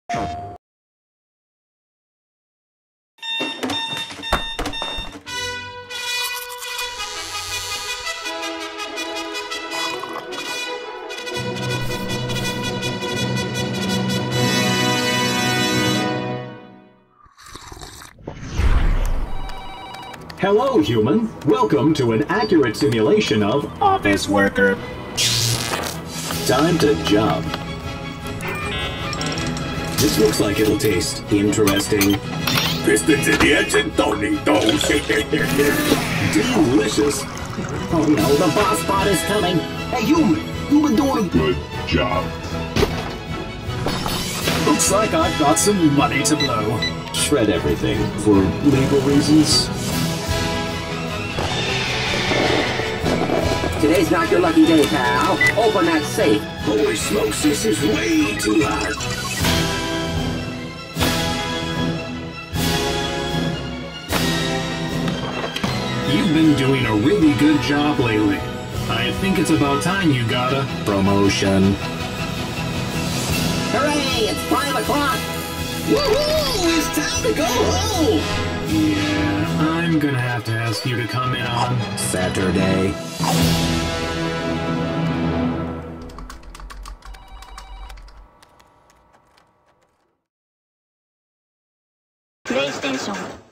Hello, human. Welcome to an accurate simulation of office worker. Time to jump. This looks like it'll taste interesting. Pistons in the engine, don't need those. Delicious. Oh no, the boss bot is coming. Hey, human, you've been doing a good job. Looks like I've got some money to blow. Shred everything for legal reasons. Today's not your lucky day, pal. Open that safe. Holy smokes, this is way too hot. You've been doing a really good job lately. I think it's about time you got a promotion. Hooray! It's 5 o'clock! Woohoo! It's time to go home! Yeah, I'm gonna have to ask you to come in on Saturday. PlayStation